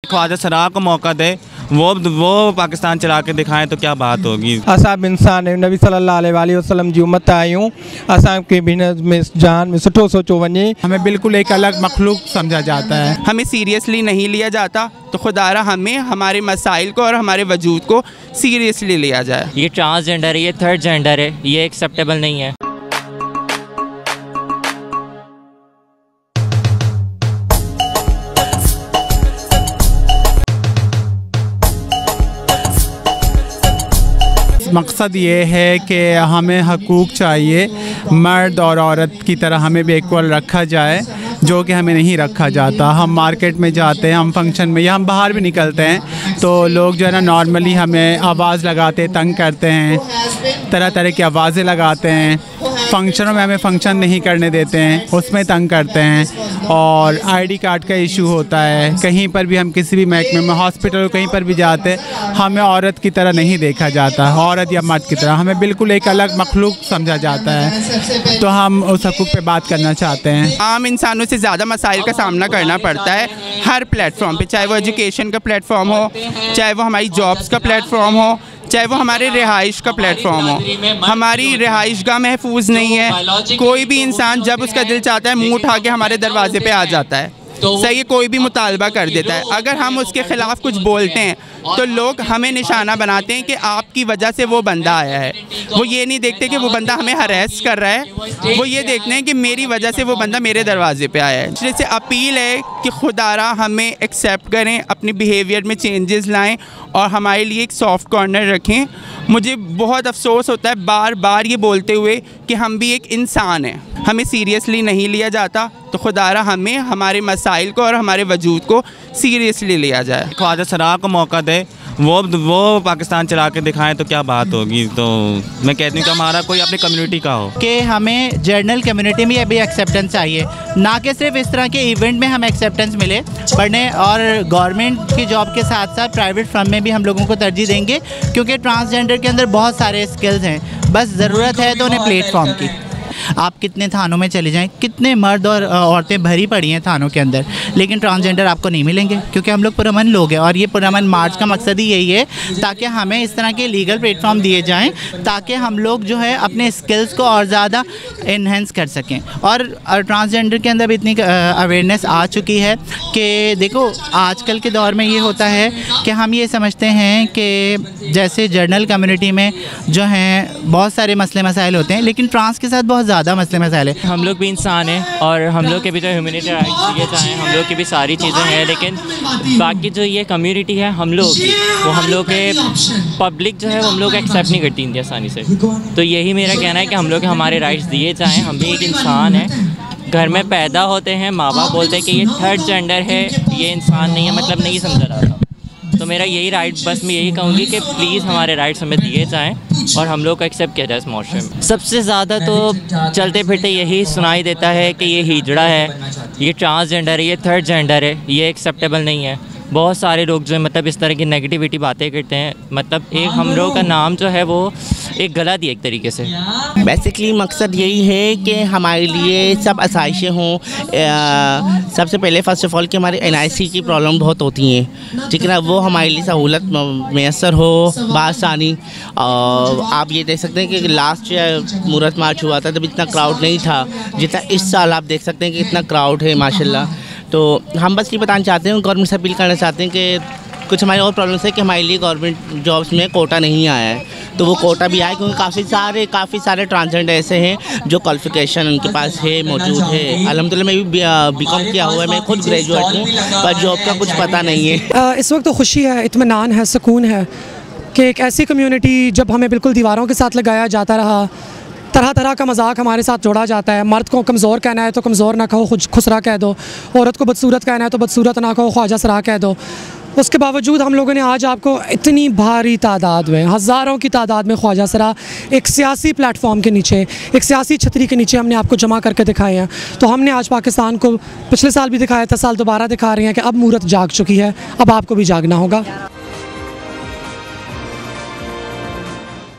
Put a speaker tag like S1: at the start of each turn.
S1: ख्वाजा सराह को मौका दे, वो पाकिस्तान चला के दिखाएं तो क्या बात होगी।
S2: असाब इंसान नबी सल्लल्लाहु अलैहि वसल्लम जी उम्मत आयूं, असां के बिजनेस में जान में सुठो सोचो वने।
S3: हमें बिल्कुल एक अलग मखलूक समझा जाता है,
S4: हमें सीरियसली नहीं लिया जाता। तो खुदारा हमें हमारे मसाइल को और हमारे वजूद को सीरियसली लिया जाए।
S5: ये ट्रांसजेंडर है, ये थर्ड जेंडर है, ये एक्सेप्टेबल नहीं है।
S3: मकसद ये है कि हमें हकूक़ चाहिए, मर्द और औरत की तरह हमें भी इक्वल रखा जाए, जो कि हमें नहीं रखा जाता। हम मार्केट में जाते हैं, हम फंक्शन में या हम बाहर भी निकलते हैं तो लोग जो है ना नॉर्मली हमें आवाज़ लगाते, तंग करते हैं, तरह तरह की आवाज़ें लगाते हैं। फंक्शनों में हमें फ़ंक्शन नहीं करने देते हैं, उसमें तंग करते हैं। और आईडी कार्ड का इशू होता है, कहीं पर भी हम किसी भी महकमे में, हॉस्पिटल कहीं पर भी जाते हमें औरत की तरह नहीं देखा जाता, औरत या मर्द की तरह हमें बिल्कुल एक अलग मखलूक समझा जाता है। तो हम उस हकूक़ पे बात करना चाहते हैं।
S4: आम इंसानों से ज़्यादा मसाइल का सामना करना पड़ता है हर प्लेटफॉर्म पे, चाहे वो एजुकेशन का प्लेटफॉर्म हो, चाहे वो हमारी जॉब्स का प्लेटफॉर्म हो, चाहे वो हमारे रिहाइश का प्लेटफॉर्म हो। हमारी रिहाइश गाह महफूज नहीं है। कोई भी इंसान जब उसका दिल चाहता है मुंह उठा के हमारे दरवाजे पे आ जाता है, सही है, कोई भी मुतालबा कर देता है। अगर हम उसके ख़िलाफ़ कुछ बोलते हैं तो लोग हमें निशाना बनाते हैं कि आपकी वजह से वो बंदा आया है। वो ये नहीं देखते कि वो बंदा हमें हरेस कर रहा है, वो ये देखते हैं कि मेरी वजह से वो बंदा मेरे दरवाजे पे आया है। जैसे अपील है कि खुदारा हमें एक्सेप्ट करें, अपने बिहेवियर में चेंजेस लाएं और हमारे लिए एक सॉफ्ट कॉर्नर रखें। मुझे बहुत अफसोस होता है बार बार ये बोलते हुए कि हम भी एक इंसान हैं, हमें सीरियसली नहीं लिया जाता। तो खुदारा हमें हमारे मसाइल को और हमारे वजूद को सीरियसली लिया जाए।
S1: ख्वाजा सराह को मौका दे, वो पाकिस्तान चला के दिखाएं तो क्या बात होगी। तो मैं कहती हूँ कि हमारा कोई अपनी कम्युनिटी का हो,
S6: कि हमें जर्नल कम्युनिटी में अभी एक्सेप्टेंस चाहिए, ना कि सिर्फ इस तरह के इवेंट में हम एक्सेप्टेंस मिले पढ़ने, और गवर्नमेंट की जॉब के साथ साथ प्राइवेट फर्म में भी हम लोगों को तरजीह देंगे, क्योंकि ट्रांसजेंडर के अंदर बहुत सारे स्किल्स हैं, बस ज़रूरत है तो उन्हें प्लेटफॉर्म की। आप कितने थानों में चले जाएं, कितने मर्द और औरतें भरी पड़ी हैं थानों के अंदर, लेकिन ट्रांसजेंडर आपको नहीं मिलेंगे, क्योंकि हम लोग पुरअमन लोग हैं। और ये पुरअमन मार्च का मकसद ही यही है ताकि हमें इस तरह के लीगल प्लेटफॉर्म दिए जाएं, ताकि हम लोग जो है अपने स्किल्स को और ज़्यादा इन्हेंस कर सकें। और ट्रांसजेंडर के अंदर भी इतनी अवेयरनेस आ चुकी है कि देखो आजकल के दौर में ये होता है कि हम ये समझते हैं कि जैसे जर्नल कम्युनिटी में जो हैं बहुत सारे मसले मसाइल होते हैं, लेकिन ट्रांस के साथ बहुत ज़्यादा मसले मसाइल है।
S5: हम लोग भी इंसान हैं और हम लोग के भी जो ह्यूमनिटी राइट्स दिए जाएँ, हम लोग की भी सारी चीज़ें हैं, लेकिन बाकी जो ये कम्युनिटी है हम लोग की, वो हम लोग के पब्लिक जो है वो हम लोग एक्सेप्ट नहीं करती इतनी आसानी से। तो यही मेरा कहना है कि हम लोग हमारे राइट्स दिए जाएँ। हम भी एक इंसान हैं, घर में पैदा होते हैं, माँ बाप बोलते हैं कि ये थर्ड जेंडर है, ये इंसान नहीं है, मतलब नहीं समझा रहा था। तो मेरा यही राइट, बस मैं यही कहूँगी कि प्लीज़ हमारे राइट्स हमें दिए जाएं और हम लोग को एक्सेप्ट किया जाए इस माशरे में। सबसे ज़्यादा तो चलते फिरते यही सुनाई देता है कि ये हिजड़ा है, ये ट्रांसजेंडर है, ये थर्ड जेंडर है, ये एक्सेप्टेबल नहीं है। बहुत सारे लोग जो है मतलब इस तरह की नेगेटिविटी बातें करते हैं, मतलब एक हम लोग का नाम जो है वो एक गलत ही एक तरीके से।
S7: बेसिकली मकसद यही है कि हमारे लिए सब आसाइशें हों। सबसे पहले फ़र्स्ट ऑफ़ ऑल कि हमारे NIC की प्रॉब्लम बहुत होती हैं, ठीक है ना, वो हमारे लिए सहूलत मैसर हो बासानी। आप ये देख सकते हैं कि लास्ट ईयर मूरत मार्च हुआ था तब इतना क्राउड नहीं था जितना इस साल आप देख सकते हैं कि इतना क्राउड है माशाल्लाह। तो हम बस ये बताना चाहते हैं, गवर्नमेंट से अपील करना चाहते हैं कि कुछ हमारी और प्रॉब्लम्स है कि हमारे लिए गवर्नमेंट जॉब्स में कोटा नहीं आया है, तो वो कोटा भी आया, क्योंकि काफ़ी सारे ट्रांसजेंडर ऐसे हैं जो क्वालिफ़िकेशन उनके पास है, मौजूद है। अल्हम्दुलिल्लाह मैं भी BCom किया हुआ है, मैं खुद ग्रेजुएट हूँ, पर जॉब का कुछ पता नहीं है।
S8: इस वक्त तो खुशी है, इत्मीनान है, सुकून है कि एक ऐसी कम्युनिटी जब हमें बिल्कुल दीवारों के साथ लगाया जाता रहा, तरह तरह का मजाक हमारे साथ जोड़ा जाता है। मर्द को कमज़ोर कहना है तो कमज़ोर ना कहो, खुसरा कह दो। औरत को बदसूरत कहना है तो बदसूरत ना कहो, ख्वाजा सराह कह दो। उसके बावजूद हम लोगों ने आज आपको इतनी भारी तादाद में, हज़ारों की तादाद में ख्वाजा सराह एक सियासी प्लेटफॉर्म के नीचे, एक सियासी छतरी के नीचे हमने आपको जमा करके दिखाए हैं। तो हमने आज पाकिस्तान को पिछले साल भी दिखाया था, साल दोबारा दिखा रहे हैं कि अब मूरत जाग चुकी है, अब आपको भी जागना होगा।